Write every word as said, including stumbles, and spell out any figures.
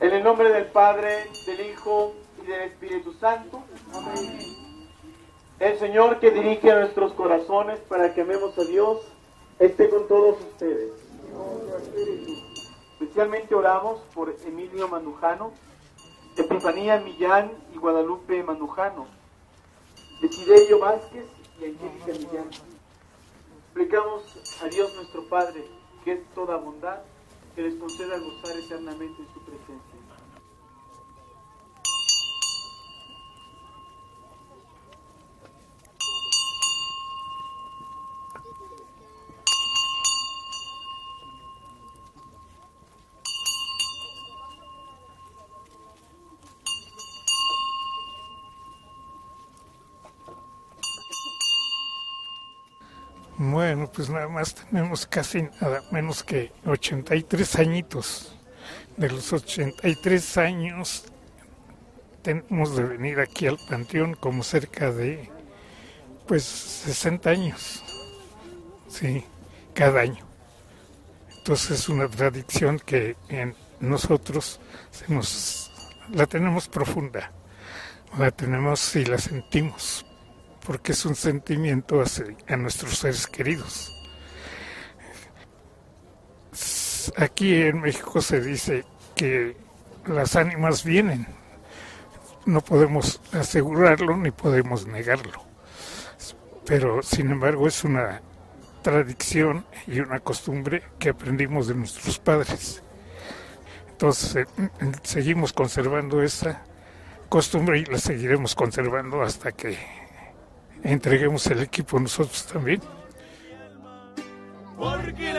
En el nombre del Padre, del Hijo y del Espíritu Santo. Amén. El Señor que dirige a nuestros corazones para que amemos a Dios, esté con todos ustedes. Especialmente oramos por Emilio Mandujano, Epifanía Millán y Guadalupe Mandujano, Desiderio Vázquez y Angélica Millán. Suplicamos a Dios nuestro Padre, que es toda bondad, que les conceda gozar eternamente en su presencia. Bueno, pues nada más tenemos casi nada menos que ochenta y tres añitos. De los ochenta y tres años tenemos de venir aquí al Panteón como cerca de, pues, sesenta años, sí, cada año. Entonces es una tradición que en nosotros se nos, la tenemos profunda, la tenemos y la sentimos, porque es un sentimiento hacia a nuestros seres queridos. Aquí en México se dice que las ánimas vienen, no podemos asegurarlo ni podemos negarlo, pero sin embargo es una tradición y una costumbre que aprendimos de nuestros padres. Entonces eh, seguimos conservando esa costumbre y la seguiremos conservando hasta que entreguemos el equipo nosotros también. Porque